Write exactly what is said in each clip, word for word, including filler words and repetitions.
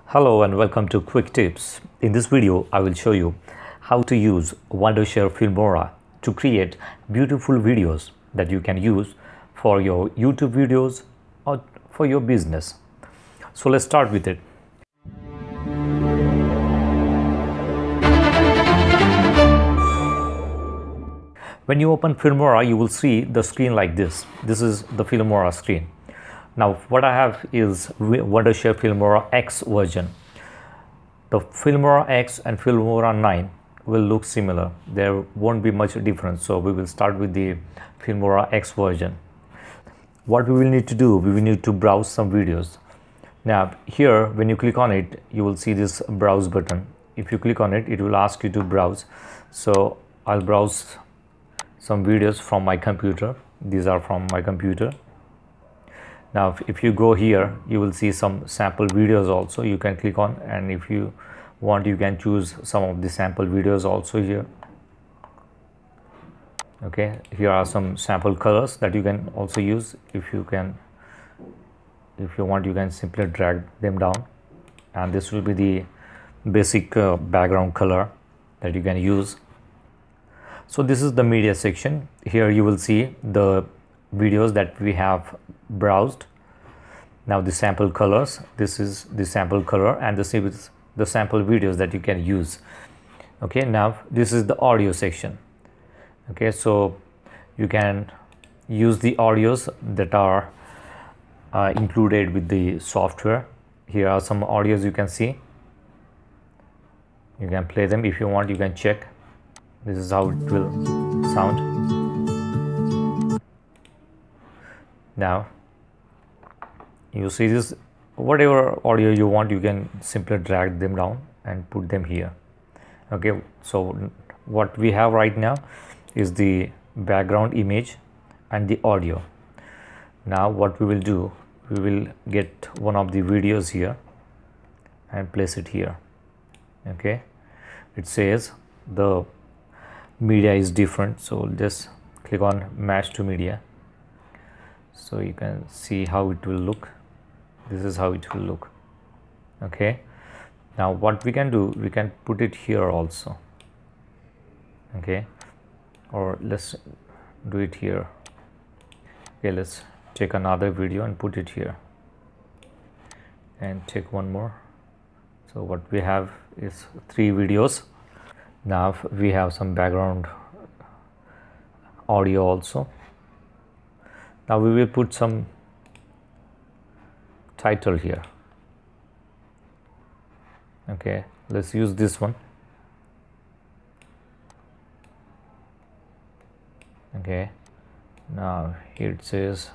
Hello and welcome to Quick Tips. In this video, I will show you how to use Wondershare Filmora to create beautiful videos that you can use for your YouTube videos or for your business. So let's start with it. When you open Filmora, you will see the screen like this. This is the Filmora screen. Now what I have is Wondershare Filmora X version. The Filmora X and Filmora nine will look similar. There won't be much difference. So we will start with the Filmora X version. What we will need to do, we will need to browse some videos. Now here, when you click on it, you will see this browse button. If you click on it, it will ask you to browse. So I'll browse some videos from my computer. These are from my computer. Now if you go here, you will see some sample videos also you can click on, and if you want you can choose some of the sample videos also here. Okay, here are some sample colors that you can also use. If you can if you want, you can simply drag them down, and this will be the basic uh, background color that you can use. So this is the media section. Here you will see the videos that we have browsed. Now the sample colors, this is the sample color, and this is the sample videos that you can use. Okay, now this is the audio section. Okay, so you can use the audios that are uh, included with the software. Here are some audios you can see. You can play them if you want. You can check. This is how it will sound. Now you see this, whatever audio you want, you can simply drag them down and put them here. Okay, so what we have right now is the background image and the audio. Now what we will do, we will get one of the videos here and place it here. Okay, it says the media is different, so just click on match to media. So you can see how it will look. This is how it will look. Okay, now what we can do, we can put it here also. Okay, or let's do it here. Okay, let's take another video and put it here, and take one more. So what we have is three videos. Now we have some background audio also. Now we will put some title here. Okay, let's use this one. Okay, now here it says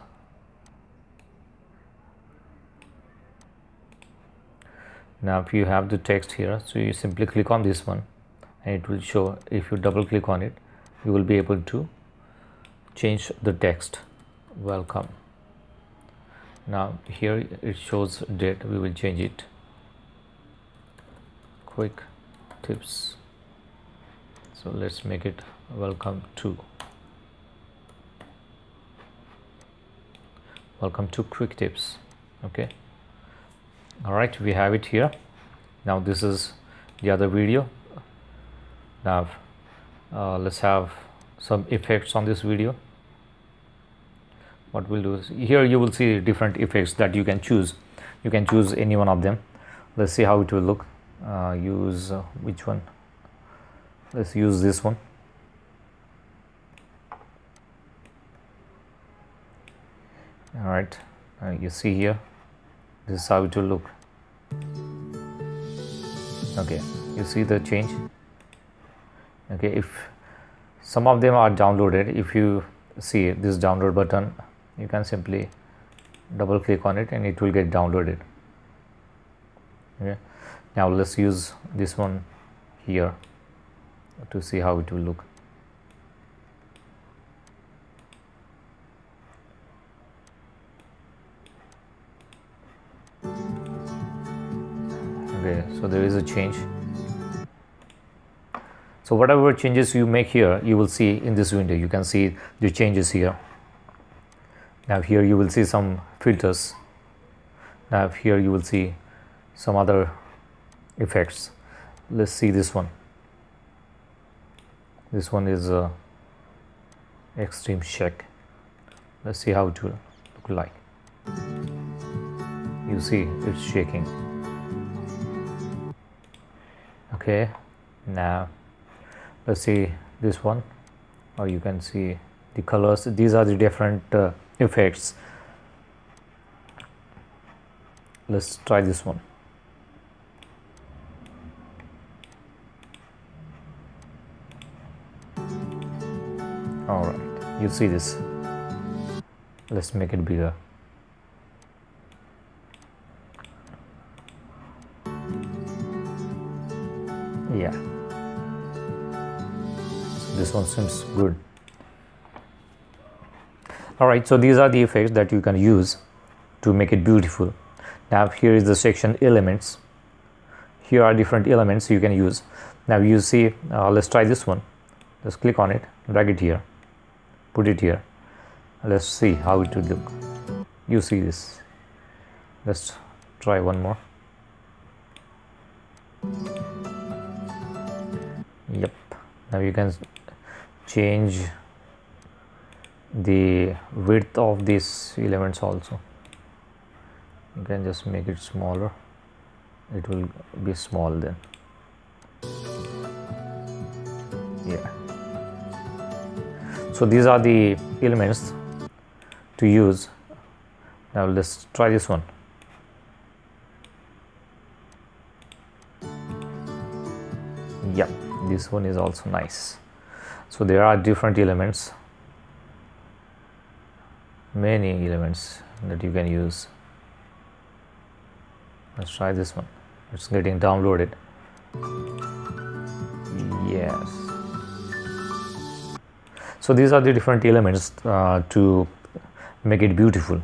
now if you have the text here, so you simply click on this one and it will show. If you double click on it, you will be able to change the text. Welcome. Now here it shows date. We will change it. Quick tips. So let's make it welcome to. Welcome to Quick Tips. Okay. All right, we have it here. Now this is the other video. Now uh, let's have some effects on this video. What we'll do is, here you will see different effects that you can choose. You can choose any one of them. Let's see how it will look. Uh, use uh, which one? Let's use this one. All right, uh, you see here, this is how it will look. Okay, you see the change. Okay, if some of them are downloaded, if you see this download button, you can simply double click on it and it will get downloaded. Okay, now let's use this one here to see how it will look. Okay, so there is a change. So whatever changes you make here, you will see in this window. You can see the changes here. Now here you will see some filters. Now here you will see some other effects. Let's see this one. This one is uh, extreme shake. Let's see how it will look like. You see it's shaking. Okay, now let's see this one, or you can see the colors. These are the different uh, effects. Let's try this one. All right, you see this. Let's make it bigger. Yeah, so this one seems good. All right, so these are the effects that you can use to make it beautiful. Now here is the section elements. Here are different elements you can use. Now you see, uh, let's try this one. Let's click on it, drag it here, put it here. Let's see how it would look. You see this. Let's try one more. Yep. Now you can change the width of these elements also. You can just make it smaller. It will be small then. Yeah. So these are the elements to use. Now let's try this one. Yeah, this one is also nice. So there are different elements, many elements that you can use. Let's try this one. It's getting downloaded. Yes. So these are the different elements uh, to make it beautiful.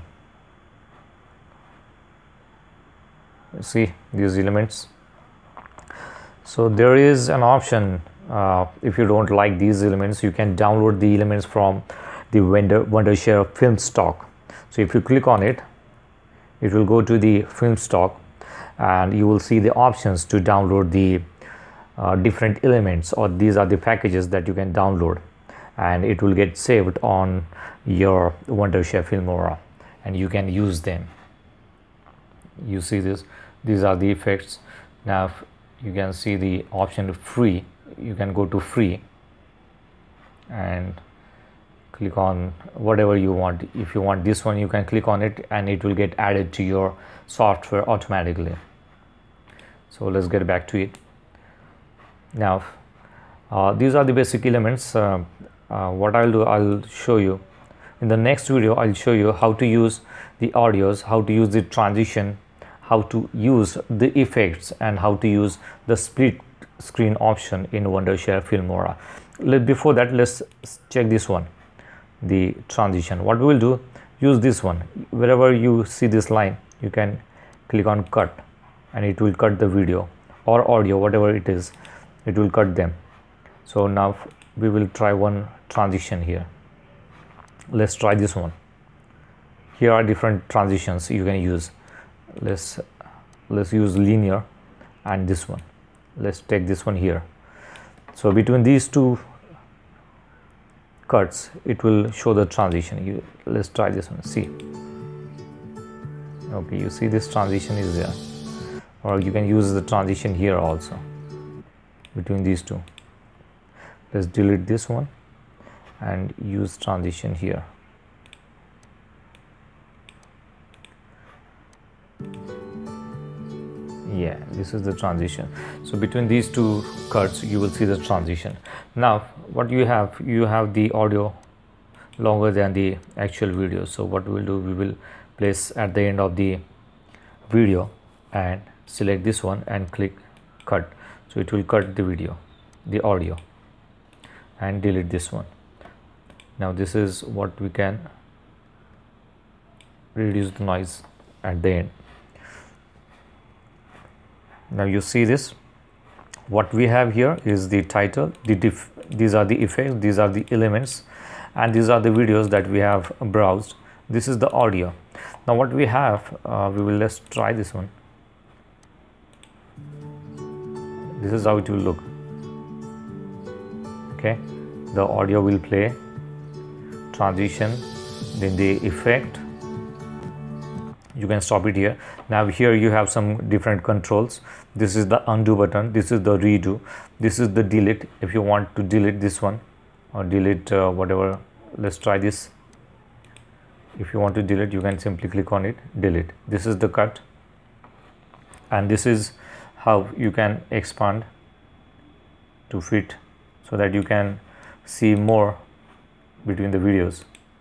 See these elements. So there is an option, uh, if you don't like these elements, you can download the elements from the Wonder, Wondershare film stock. So if you click on it, it will go to the film stock and you will see the options to download the uh, different elements, or these are the packages that you can download, and it will get saved on your Wondershare Filmora and you can use them. You see this, these are the effects. Now you can see the option free. You can go to free and click on whatever you want. If you want this one, you can click on it and it will get added to your software automatically. So let's get back to it. Now uh, these are the basic elements. Uh, uh, what I'll do, I'll show you in the next video. I'll show you how to use the audios, how to use the transition, how to use the effects, and how to use the split screen option in Wondershare Filmora. Let, before that, let's check this one, the transition. What we will do, use this one. Wherever you see this line, you can click on cut and it will cut the video or audio, whatever it is, it will cut them. So now we will try one transition here. Let's try this one. Here are different transitions you can use. Let's let's use linear and this one. Let's take this one here. So between these two cuts, it will show the transition. You, let's try this one. See. Okay, you see this transition is there, or you can use the transition here also between these two. Let's delete this one and use transition here. Yeah, this is the transition. So between these two cuts, you will see the transition. Now what you have, you have the audio longer than the actual video. So what we will do, we will place at the end of the video and select this one and click cut. So it will cut the video, the audio, and delete this one. Now this is what we can reduce the noise at the end. Now you see this, what we have here is the title, the diff, these are the effects, these are the elements, and these are the videos that we have browsed. This is the audio. Now what we have, uh, we will let's try this one. This is how it will look. Okay, the audio will play, transition, then the effect. You can stop it here. Now here you have some different controls. This is the undo button, this is the redo, this is the delete. If you want to delete this one or delete uh, whatever, let's try this. If you want to delete, you can simply click on it, delete. This is the cut, and this is how you can expand to fit so that you can see more between the videos.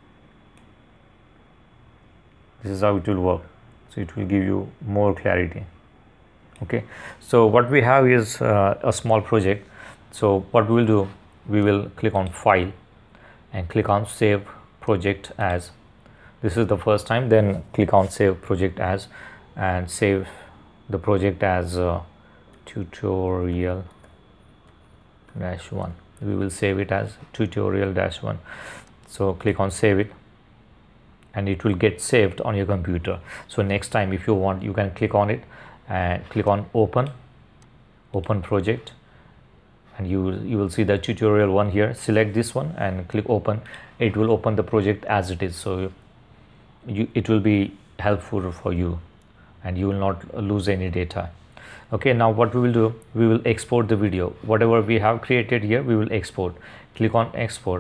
This is how it will work, so it will give you more clarity. Okay, so what we have is uh, a small project. So what we will do, we will click on file and click on save project as. This is the first time, then click on save project as and save the project as uh, tutorial dash one. We will save it as tutorial dash one. So click on save it and it will get saved on your computer. So next time if you want, you can click on it and click on open, open project, and you will, you will see the tutorial one here. Select this one and click open. It will open the project as it is, so you, it will be helpful for you and you will not lose any data. Okay, now what we will do, we will export the video. Whatever we have created here, we will export. Click on export.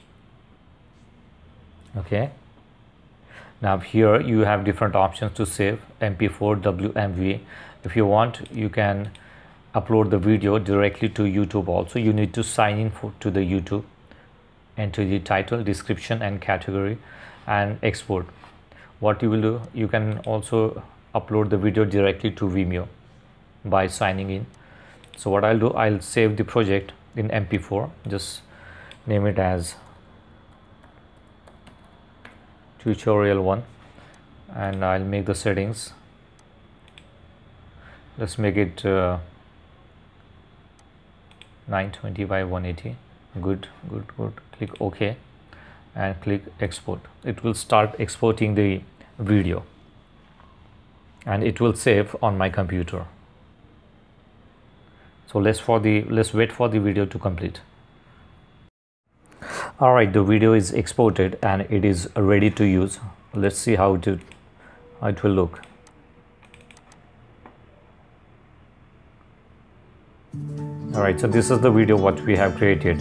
Okay, now here you have different options to save, M P four, W M V. If you want, you can upload the video directly to YouTube also. You need to sign in for, to the YouTube, enter the title, description and category and export. What you will do, you can also upload the video directly to Vimeo by signing in. So what I'll do, I'll save the project in M P four, just name it as tutorial one, and I'll make the settings, let's make it uh, nine twenty by one eighty. Good, good, good. Click OK and click export. It will start exporting the video and it will save on my computer. So let's for the let's wait for the video to complete. All right, the video is exported and it is ready to use. Let's see how it, how it will look. All right, so this is the video what we have created.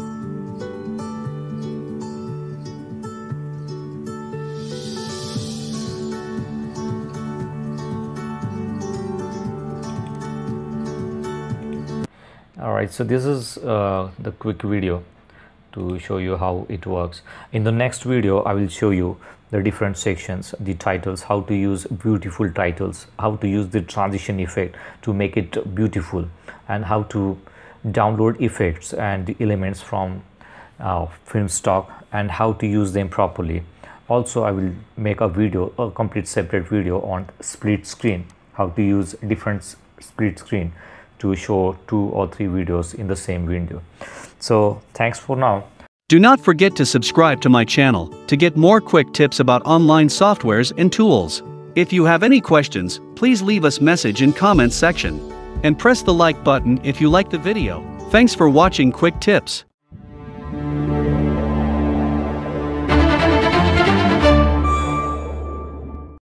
All right, so this is uh, the quick video to show you how it works. In the next video, I will show you the different sections, the titles, how to use beautiful titles, how to use the transition effect to make it beautiful, and how to download effects and the elements from uh, film stock and how to use them properly. Also, I will make a video, a complete separate video on split screen, how to use different split screen to show two or three videos in the same window. So thanks for now. Do not forget to subscribe to my channel to get more quick tips about online softwares and tools. If you have any questions, please leave us message in comments section and press the like button if you like the video. Thanks for watching Quick Tips.